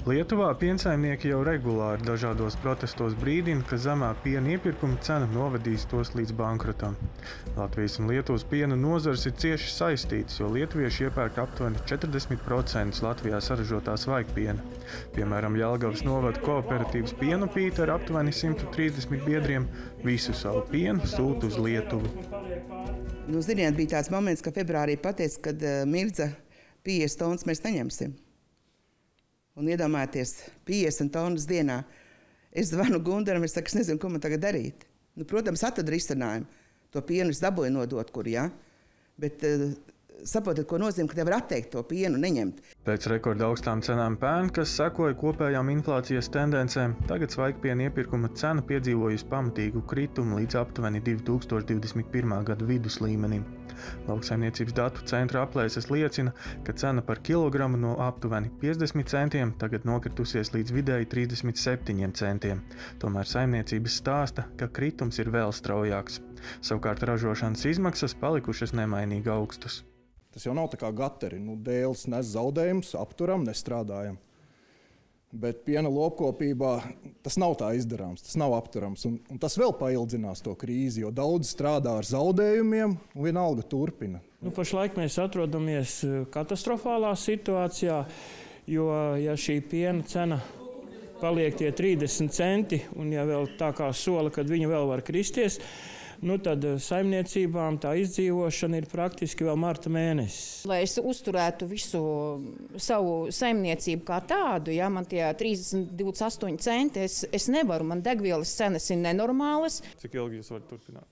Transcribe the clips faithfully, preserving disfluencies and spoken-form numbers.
Lietuvā piensaimnieki jau regulāri dažādos protestos brīdina, ka zemā piena iepirkuma cena novedīs tos līdz bankrotam. Latvijas un Lietuvas piena nozares ir cieši saistītas, jo lietuvieši iepērk aptuveni četrdesmit procentus Latvijā saražotā svaigpiena. Piemēram, Jelgavas novada kooperatīvas Pienupīte ar aptuveni simt trīsdesmit biedriem visu savu pienu sūta uz Lietuvu. Nu, ziniet, bija tāds moments, ka februārī pateica, ka uh, Mirdza piecdesmit tonnas mēs neņemsim. Un iedomājieties, piecdesmit tonnas dienā. Es zvanu Gundaram, es saku, es nezinu, ko man tagad darīt. Nu, protams, atradu risinājumu. To pienu es dabūju nodot, kur, jā. Bet uh, saprotat, ko nozīmē, ka nevar atteikt to pienu, neņemt. Pēc rekorda augstām cenām pērn, kas sekoja kopējām inflācijas tendencēm, tagad svaigpiena iepirkuma cena piedzīvojusi pamatīgu kritumu līdz aptuveni divi tūkstoši divdesmit pirmā gada vidus līmenim. Lauksaimniecības datu centra aplēses liecina, ka cena par kilogramu no aptuveni piecdesmit centiem tagad nokritusies līdz vidēji trīsdesmit septiņiem centiem. Tomēr saimniecības stāsta, ka kritums ir vēl straujāks. Savukārt ražošanas izmaksas palikušas nemainīgi augstas. Tas jau nav tā kā gateri, nu, dēles nes zaudējumus, apturam, nestrādājam. Bet piena lopkopībā tas nav tā izdarāms, tas nav apturams. Un, un tas vēl paildzinās to krīzi, jo daudz strādā ar zaudējumiem un vienalga turpina. Nu, pašlaik mēs atrodamies katastrofālā situācijā, jo ja šī piena cena paliek tie trīsdesmit centi un ja vēl tā kā sola, kad viņa vēl var kristies, nu tad saimniecībām tā izdzīvošana ir praktiski vēl marta mēnesis. Lai es uzturētu visu savu saimniecību kā tādu, ja man tie trīsdesmit, divdesmit astoņi centi, es, es nevaru, man degvielas cenas ir nenormālas. Cik ilgi jūs varat turpināt?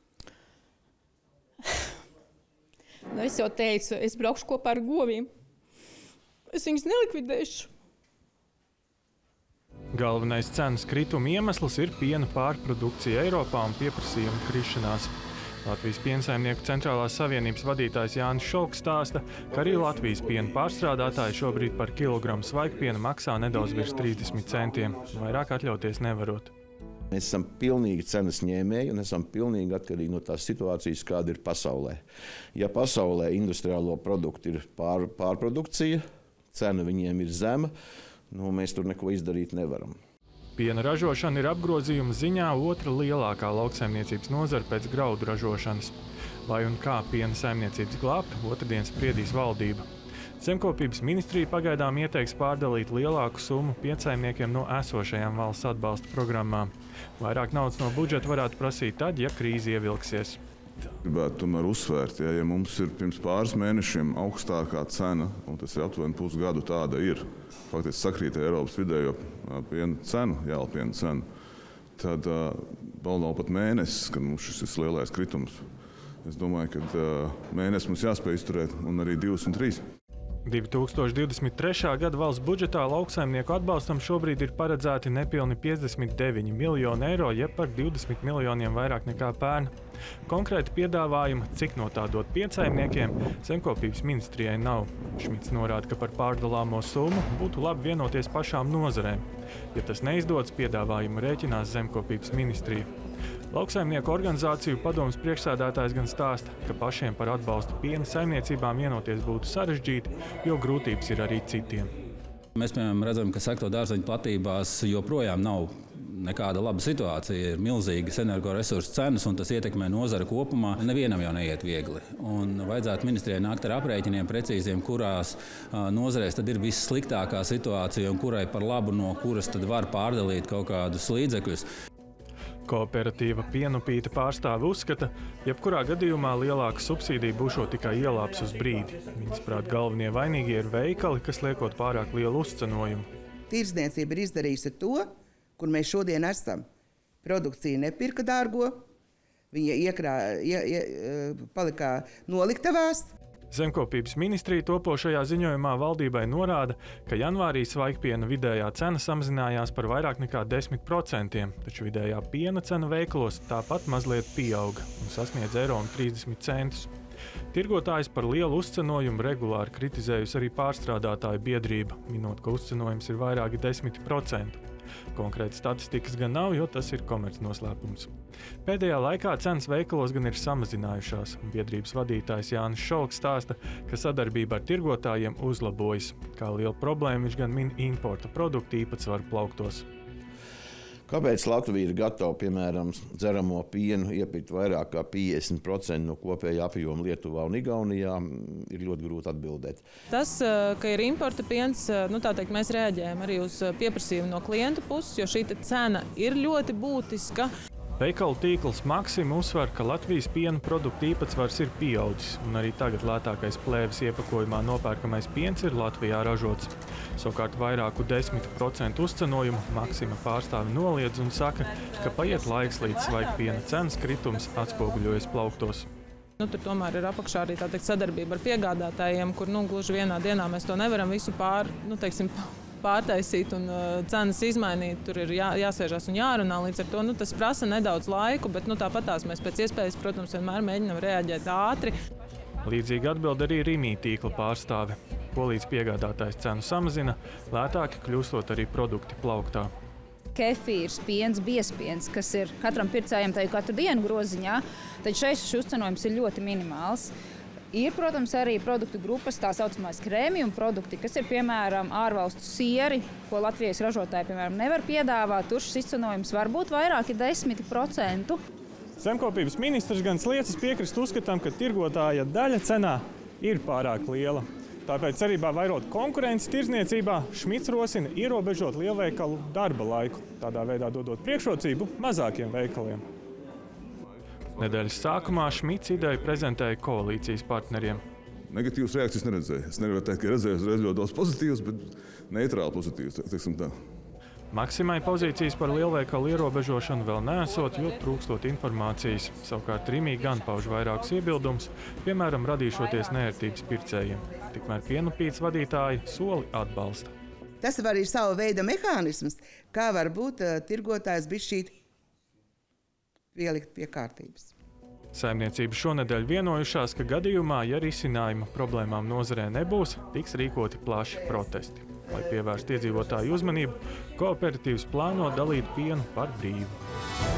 Nu, es jau teicu, es braukšu kopā ar govīm. Es viņus nelikvidēšu. Galvenais cenas krituma iemesls ir piena pārprodukcija Eiropā un pieprasījuma krišanās. Latvijas piensaimnieku centrālās savienības vadītājs Jānis Šolks stāsta, ka arī Latvijas piena pārstrādātāji šobrīd par kilogramu svaigpiena maksā nedaudz virs trīsdesmit centiem, vairāk atļauties nevarot. Mēs esam pilnīgi cenas ņēmēji un esam pilnīgi atkarīgi no tās situācijas, kāda ir pasaulē. Ja pasaulē industriālo produktu ir pār, pārprodukcija, cena viņiem ir zema, nu, mēs tur neko izdarīt nevaram. Piena ražošana ir apgrozījuma ziņā otra lielākā lauksaimniecības nozara pēc graudu ražošanas. Vai un kā piena saimniecības glābt, otrdien spriedīs valdība. Zemkopības ministrija pagaidām ieteiks pārdalīt lielāku summu piensaimniekiem no esošajām valsts atbalsta programmām. Vairāk naudas no budžeta varētu prasīt tad, ja krīze ievilksies. Gribētu tomēr uzsvērt, ja, ja mums ir pirms pāris mēnešiem augstākā cena, un tas ir aptuveni pusgadu tāda ir, faktiski sakrīt Eiropas vidējo piena cenu, jālpiena cenu, tad uh, vēl nav pat mēnesis, kad mums šis ir lielais kritums. Es domāju, ka uh, mēnesis mums jāspēj izturēt, un arī divus un trīs. divi tūkstoši divdesmit trešā gada valsts budžetā lauksaimnieku atbalstam šobrīd ir paredzēti nepilni piecdesmit deviņi miljoni eiro, jeb par divdesmit miljoniem vairāk nekā pērn. Konkrēti piedāvājuma, cik no tā dot piensaimniekiem, Zemkopības ministrijai nav. Šmits norāda, ka par pārdalāmo summu būtu labi vienoties pašām nozarēm. Ja tas neizdodas, piedāvājumu rēķinās Zemkopības ministrija. Lauksaimnieku organizāciju padomes priekšsēdētājs gan stāsta, ka pašiem par atbalstu piena saimniecībām vienoties būtu sarežģīti, jo grūtības ir arī citiem. Mēs, piemēram, redzam, ka sekto dārzeņu platībās joprojām nav nekāda laba situācija. Ir milzīgas energoresursu cenas, un tas ietekmē nozara kopumā. Nevienam jau neiet viegli. Un vajadzētu ministrijai nākt ar aprēķiniem precīziem, kurās nozarēs tad ir vissliktākā situācija un kurai par labu, no kuras tad var pārdalīt kaut kādus līdzekļus. Kooperatīva Pienupīte pārstāve uzskata, jebkurā gadījumā lielāka subsīdija būšot tikai ielāps uz brīdi. Viņas prāt galvenie vainīgie ir veikali, kas liekot pārāk lielu uzcenojumu. Tirdzniecība ir izdarījusi to, kur mēs šodien esam. Produkcija nepirka dārgo, viņa iekrā, ie, ie, palikā noliktavās. Zemkopības ministrija topošajā ziņojumā valdībai norāda, ka janvārī svaigpiena vidējā cena samazinājās par vairāk nekā desmit procentiem, taču vidējā piena cena veikalos tāpat mazliet pieauga un sasniedz eiro un trīsdesmit centus. Tirgotājs par lielu uzcenojumu regulāri kritizējusi arī pārstrādātāju biedrība, minot, ka uzcenojums ir vairāki desmit procenti. Konkrēti statistikas gan nav, jo tas ir komercnoslēpums. Pēdējā laikā cenas veikalos gan ir samazinājušās. Biedrības vadītājs Jānis Šolks stāsta, ka sadarbība ar tirgotājiem uzlabojas. Kā lielu problēmu viņš gan min importa produktu īpatsvaru plauktos. Kāpēc Latvija ir gatava, piemēram, dzeramo pienu iepirkt vairāk kā piecdesmit procenti no kopējā apjoma Lietuvā un Igaunijā, ir ļoti grūti atbildēt. Tas, ka ir importa piens, nu, tā teikt, mēs reaģējam arī uz pieprasījumu no klientu puses, jo šī cena ir ļoti būtiska. Veikalu tīkls Maxima uzsver, ka Latvijas piena produktu īpatsvars ir pieaudzis, un arī tagad lētākais plēves iepakojumā nopērkamais piens ir Latvijā ražots. Savukārt vairāku desmit procentu uzcenojumu Maxima pārstāvi noliedz un saka, ka paiet laiks, līdz svaigpiena cenas kritums atspoguļojas plauktos. Nu, tur tomēr ir apakšā arī tā teikt, sadarbība ar piegādātājiem, kur nu, gluži vienā dienā mēs to nevaram visu pār, nu, teiksim, pārtaisīt un uh, cenas izmainīt. Tur ir jā, jāsēžās un jārunā. Līdz ar to nu, tas prasa nedaudz laiku, bet nu, tāpatās mēs pēc iespējas, protams, vienmēr mēģinām reaģēt ātri. Līdzīgi atbild arī Rimi tīkla pārstāve. Ko līdz piegādātājs cenu samazina, lētāki kļūstot arī produkti plauktā. Kefīrs, piens, biespiens, kas ir katram pircējam tai katru dienu groziņā, tad šeit šis uzcenojums ir ļoti minimāls. Ir, protams, arī produktu grupas, tā saucamais krēmijuma produkti, kas ir, piemēram, ārvalstu sieri, ko Latvijas ražotāji, piemēram, nevar piedāvāt. Tur šis izcenojums var būt vairāki desmit procentu. Zemkopības ministrs gan sliecas piekrist uzskatām, ka tirgotāja daļa cenā ir pārāk liela. Tāpēc cerībā vairot konkurenci tirzniecībā Šmits rosina ierobežot lielveikalu darba laiku, tādā veidā dodot priekšrocību mazākiem veikaliem. Nedēļas sākumā Šmits ideju prezentēja koalīcijas partneriem. Negatīvas reakcijas neredzēju. Es nevaru teikt, ka redzēju uzreiz ļoti daudz pozitīvas, bet neitrāli pozitīvas, teiksim tā. Maksimai pozīcijas par lielveikalu ierobežošanu vēl neesot, jo trūkstot informācijas. Savukārt Rimi gan pauž vairākus iebildumus, piemēram, radīšoties neērtības pircējiem. Tikmēr pienupītes vadītāji soli atbalsta. Tas var ir sava veida mehānisms, kā var būt uh, tirgotājs bišķīt pielikt pie kārtības. Saimniecības šonedēļ vienojušās, ka gadījumā, ja risinājuma problēmām nozarē nebūs, tiks rīkoti plaši protesti. Lai pievērstu iedzīvotāju uzmanību, kooperatīvs plāno dalīt pienu par brīvu.